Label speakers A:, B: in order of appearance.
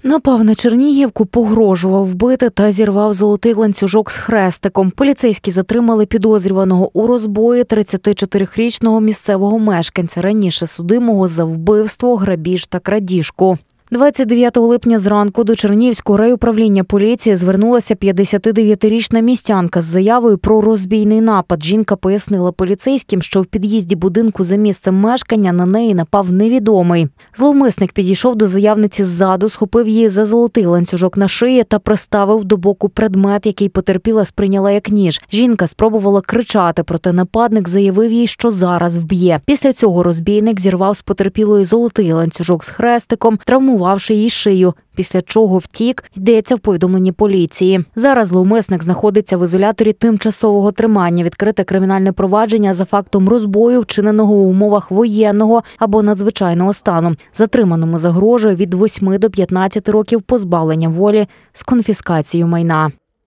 A: Напав на Чернігівку, погрожував вбити та зірвав золотий ланцюжок з хрестиком. Поліцейські затримали підозрюваного у розбої 34-річного місцевого мешканця, раніше судимого за вбивство, грабіж та крадіжку. 29 липня зранку до Чернігівського райуправління поліції звернулася 59-річна містянка з заявою про розбійний напад. Жінка пояснила поліцейським, що в під'їзді будинку за місцем мешкання на неї напав невідомий. Зловмисник підійшов до заявниці ззаду, схопив її за золотий ланцюжок на шиї та приставив до боку предмет, який потерпіла сприйняла як ніж. Жінка спробувала кричати, проте нападник заявив їй, що зараз вб'є. Після цього розбійник зірвав з потерпілої золотий ланцюжок з хрестиком, травмувавши її шию, після чого втік, йдеться в повідомленні поліції. Зараз зловмисник знаходиться в ізоляторі тимчасового тримання. Відкрите кримінальне провадження за фактом розбою, вчиненого у умовах воєнного або надзвичайного стану. Затриманому загрожує від 8 до 15 років позбавлення волі з конфіскацією майна.